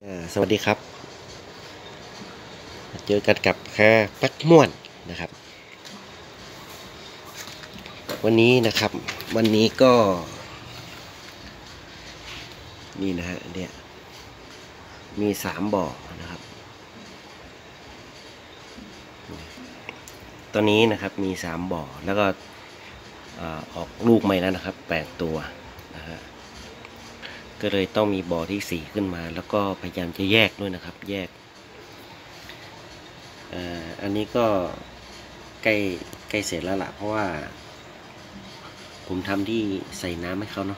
สวัสดีครับเจอกันกับปักม่วนนะครับวันนี้นะครับวันนี้ก็นี่นะฮะเนี่ยมี3 บ่อนะครับตอนนี้นะครับมี3 บ่อแล้วก็ออกลูกใหม่แล้วนะครับ8 ตัวนะฮะก็เลยต้องมีบ่อที่4ขึ้นมาแล้วก็พยายามจะแยกด้วยนะครับแยกอันนี้ก็ใกล้เสร็จแล้วล่ะเพราะว่าผมทำที่ใส่น้ำให้เขาเนาะ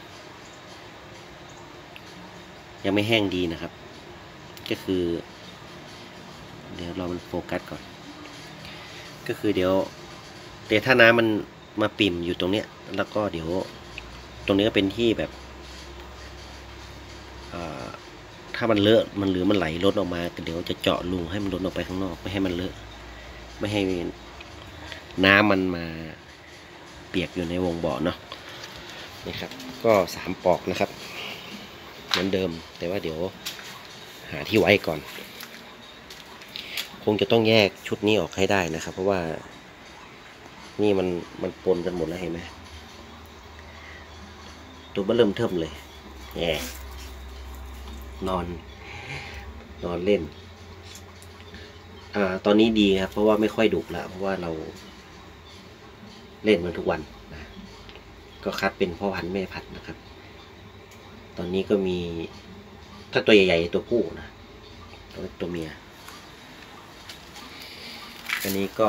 ยังไม่แห้งดีนะครับก็คือเดี๋ยวเรามันโฟกัสก่อนก็คือเดี๋ยวถ้าน้ำมันมาปิ่มอยู่ตรงเนี้ยแล้วก็เดี๋ยวตรงนี้ก็เป็นที่แบบถ้ามันเลอะมันหรือมันไหลล้นออกมาเดี๋ยวจะเจาะรูให้มันล้นออกไปข้างนอกไม่ให้มันเลอะไม่ให้น้ำมันมาเปียกอยู่ในวงบ่อเนาะนี่ครับก็3 ปอกนะครับเหมือนเดิมแต่ว่าเดี๋ยวหาที่ไว้ก่อนคงจะต้องแยกชุดนี้ออกให้ได้นะครับเพราะว่านี่มันปนกันหมดแล้วเห็นไหมตัวเริ่มเทิมเลยแง่นอนเล่นตอนนี้ดีครับเพราะว่าไม่ค่อยดุแล้วเพราะว่าเราเล่นมันทุกวันนะก็คัดเป็นพ่อพันธุ์แม่พันธุ์นะครับตอนนี้ก็มีถ้าตัวใหญ่ๆตัวผู้นะตัวเมียอันนี้ก็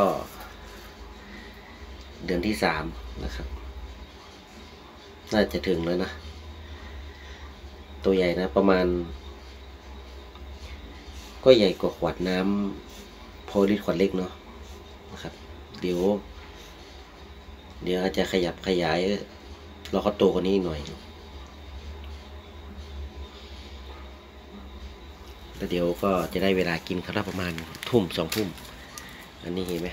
เดือนที่3นะครับน่าจะถึงแล้วนะตัวใหญ่นะประมาณก็ใหญ่กว่าขวดน้ำพอลิตรขวดเล็กเนาะนะครับเดี๋ยวอาจจะขยับขยายรอเขาโตกว่านี้หน่อยแล้วเดี๋ยวก็จะได้เวลากินเขาประมาณทุ่ม2 ทุ่มอันนี้เห็นไหม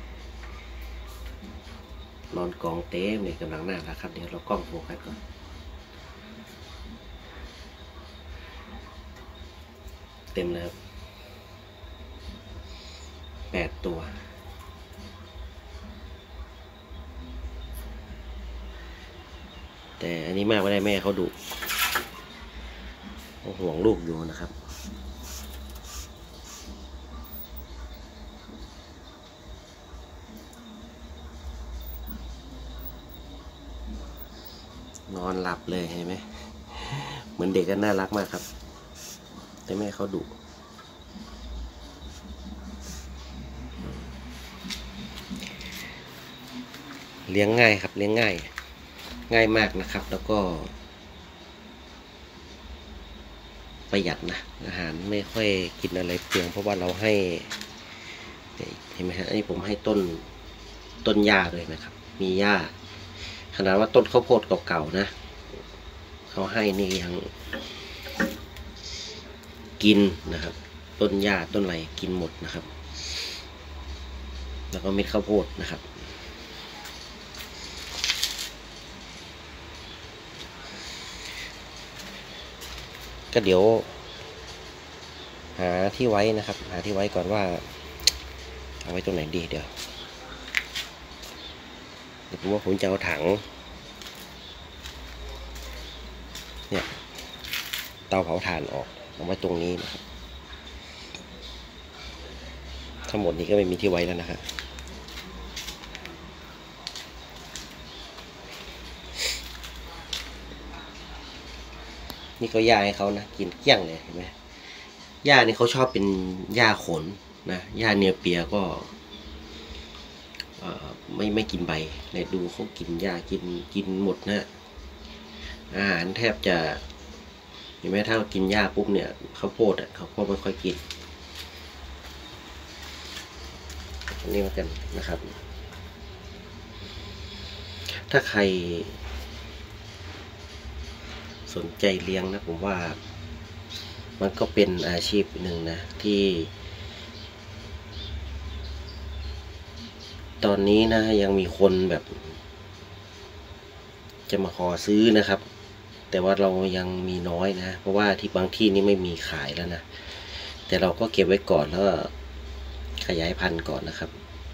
นอนกองเต้เนี่ยกำลังน่ารักครับเดี๋ยวเรากล้องโฟกัสก่อนเต็มเลยครับ8 ตัวแต่อันนี้มากไม่ได้แม่เขาดุห่วงลูกอยู่นะครับนอนหลับเลยเห็นไหมเหมือนเด็กก็น่ารักมากครับแต่แม่เขาดุเลี้ยงง่ายครับเลี้ยงง่ายมากนะครับแล้วก็ประหยัดนะอาหารไม่ค่อยกินอะไรเปลืองเพราะว่าเราให้เห็นไหมฮะอันนี้ผมให้ต้นหญ้าเลยนะครับมีหญ้าขนาดว่าต้นข้าวโพดเก่าๆนะเขาให้นี่ยังกินนะครับต้นหญ้าต้นอะไรกินหมดนะครับแล้วก็เม็ดข้าวโพดนะครับก็เดี๋ยวหาที่ไว้นะครับหาที่ไว้ก่อนว่าเอาไว้ตรงไหนดีเดี๋ยวผมว่าผมจะเอาถังเนี่ยเตาเผาถ่านออกเอาไว้ตรงนี้นะครับทั้งหมดนี้ก็ไม่มีที่ไว้แล้วนะครับนี่ก็หญ้าให้เขานะกินเกลี้ยงเลยเห็นไหมหญ้านี่เขาชอบเป็นหญ้าขนนะหญ้าเนียเปียก็ไม่กินใบเนี่ยดูเขากินหญ้ากินหมดนะอาหารแทบจะเห็นไหมถ้ากินหญ้าปุ๊บเนี่ยข้าวโพดเขาก็ไม่ค่อยกินอันนี้มากันนะครับถ้าใครสนใจเลี้ยงนะผมว่ามันก็เป็นอาชีพหนึ่งนะที่ตอนนี้นะยังมีคนแบบจะมาขอซื้อนะครับแต่ว่าเรายังมีน้อยนะเพราะว่าที่บางที่นี่ไม่มีขายแล้วนะแต่เราก็เก็บไว้ก่อนแล้วขยายพันธุ์ก่อนนะครับ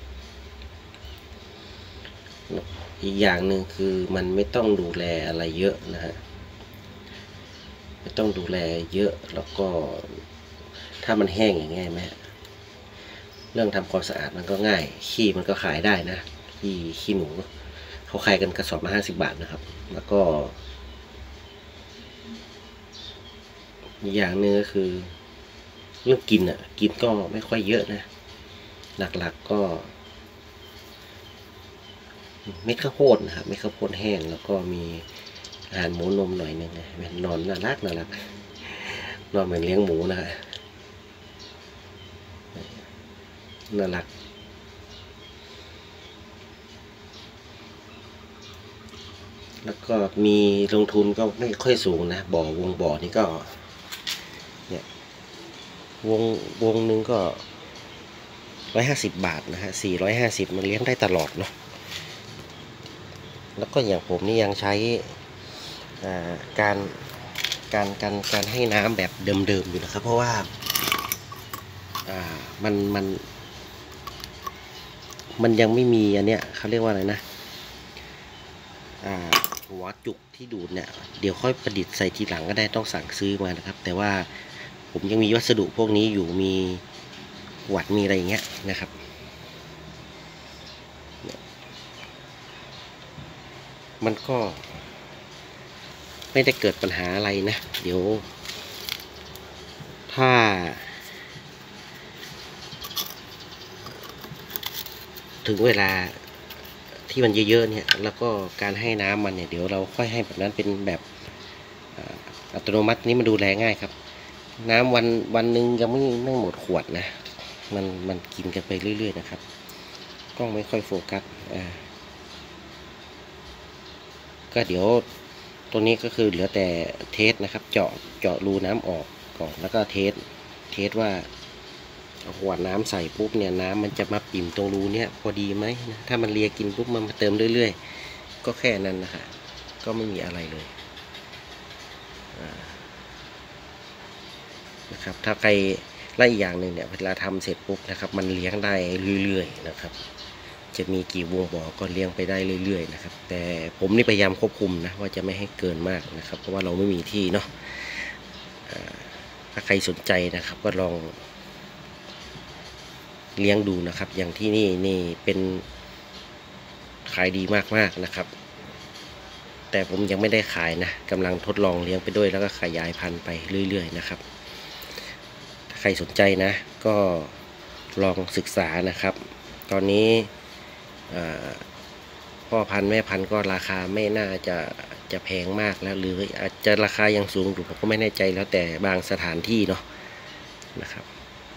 อีกอย่างหนึ่งคือมันไม่ต้องดูแลอะไรเยอะนะฮะไม่ต้องดูแลเยอะแล้วก็ถ้ามันแห้งอย่างเงี้ยไหมเรื่องทำความสะอาดมันก็ง่ายขี้มันก็ขายได้นะขี้หนูเขาขายกันกระสอบละ50 บาทนะครับแล้วก็อีกอย่างหนึ่งก็คือเรื่องกินกินก็ไม่ค่อยเยอะนะหลักๆก็เม็ดข้าวโพดนะครับเม็ดข้าวโพดแห้งแล้วก็มีอาหารหมูนมหน่อยนึงนะเป็นนอนน่ารักนอนเหมือนเลี้ยงหมูนะฮะน่ารักแล้วก็มีลงทุนก็ไม่ค่อยสูงนะบ่อนี่ก็เนี่ยวงหนึ่งก็150 บาทนะฮะ450มันเลี้ยงได้ตลอดเนาะแล้วก็อย่างผมนี่ยังใช้การให้น้ำแบบเดิมๆอยู่นะครับเพราะว่ามันยังไม่มีอันเนี้ยเขาเรียกว่าอะไรนะหัวจุกที่ดูดเนี่ยเดี๋ยวค่อยประดิษฐ์ใส่ทีหลังก็ได้ต้องสั่งซื้อมานะครับแต่ว่าผมยังมีวัสดุพวกนี้อยู่มีหวัดมีอะไรอย่างเงี้ยนะครับมันก็ไม่ได้เกิดปัญหาอะไรนะเดี๋ยวถ้าถึงเวลาที่มันเยอะๆเนี่ยแล้วก็การให้น้ำมันเนี่ยเดี๋ยวเราค่อยให้แบบนั้นเป็นแบบอัตโนมัตินี้มันดูแลง่ายครับน้ำวันหนึ่งยังไม่หมดขวดนะมันกินกันไปเรื่อยๆนะครับกล้องไม่ค่อยโฟกัสก็เดี๋ยวตัวนี้ก็คือเหลือแต่เทสนะครับเจาะรูน้ำออกก่อนแล้วก็เทสว่าเอาขวดน้ำใส่ปุ๊บเนี่ยน้ำมันจะมาปิ่มตรงรูเนี้ยพอดีไหมนะถ้ามันเลียกินปุ๊บมันมาเติมเรื่อยๆก็แค่นั้นนะคะก็ไม่มีอะไรเลยนะครับถ้าใครไล่อย่างหนึ่งเนี่ยเวลาทำเสร็จปุ๊บนะครับมันเลี้ยงได้เรื่อยๆนะครับจะมีกี่วงบ่อก็เลี้ยงไปได้เรื่อยๆนะครับแต่ผมนี่พยายามควบคุมนะว่าจะไม่ให้เกินมากนะครับเพราะว่าเราไม่มีที่เนาะถ้าใครสนใจนะครับก็ลองเลี้ยงดูนะครับอย่างที่นี่เป็นขายดีมากๆนะครับแต่ผมยังไม่ได้ขายนะกำลังทดลองเลี้ยงไปด้วยแล้วก็ขยายพันธุ์ไปเรื่อยๆนะครับถ้าใครสนใจนะก็ลองศึกษานะครับตอนนี้พ่อพันธุ์แม่พันธุ์ก็ราคาไม่น่าจะแพงมากแล้วหรืออาจจะราคายังสูงอยู่ผมก็ไม่แน่ใจแล้วแต่บางสถานที่เนาะนะครับ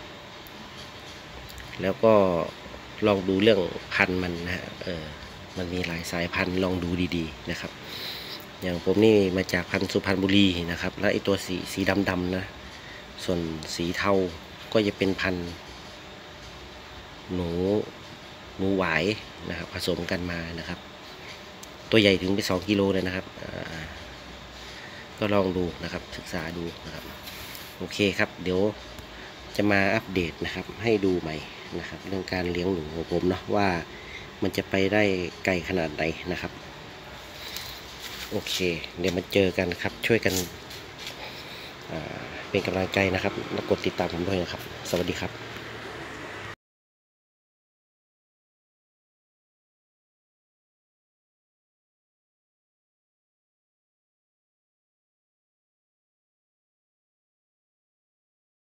แล้วก็ลองดูเรื่องพันธุ์มันนะฮะมันมีหลายสายพันธุ์ลองดูดีๆนะครับอย่างผมนี่มาจากพันธุ์สุพรรณบุรีนะครับแล้วไอ้ตัวสีดำๆนะส่วนสีเทาก็จะเป็นพันธุ์หนูหวายนะครับผสมกันมานะครับตัวใหญ่ถึงไป2 กิโลเลยนะครับก็ลองดูนะครับศึกษาดูนะครับโอเคครับเดี๋ยวจะมาอัปเดตนะครับให้ดูใหม่นะครับเรื่องการเลี้ยงหนูของผมเนาะว่ามันจะไปได้ไกลขนาดไหนนะครับโอเคเดี๋ยวมาเจอกันครับช่วยกันเป็นกำลังใจนะครับและกดติดตามผมด้วยนะครับสวัสดีครับ